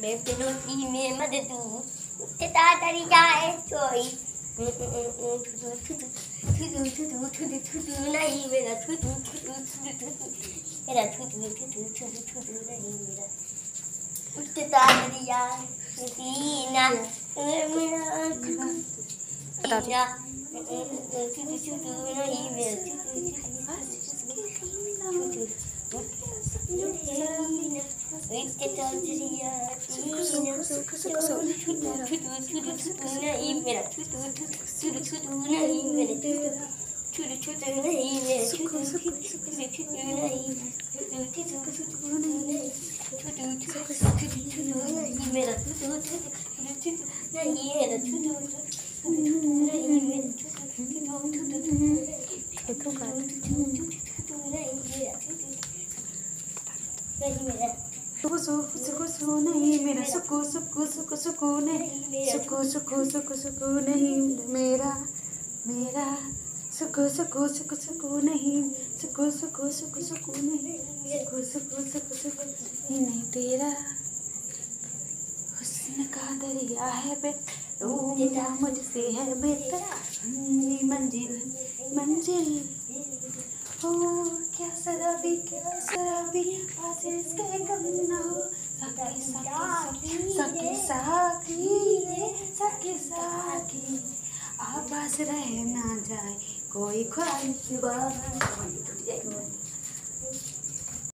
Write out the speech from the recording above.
बेपनोती में मत तू ताड़ी जाए सोई नहीं मेरा मेरा नहीं मेरा उठता दरिया सीना मेरा नहीं मेरा सुकू नहीं मेरा सुकू सुकू सुकू सुकू नहीं सुकू सुकू सुकू सुकू नहीं मेरा मेरा सुकू सुकू सुकू सुकू नहीं सुकू सुकू सुकू सुकू नहीं सुकू सुकू सुकू सुकू नहीं तेरा हुस्न का दरिया है बेटा मुझसे है बेटा मंजिल मंजिल हो क्या शराबी पास इसके कम ना हो सके साथी आवाज रह ना जाए कोई ख्वाहिश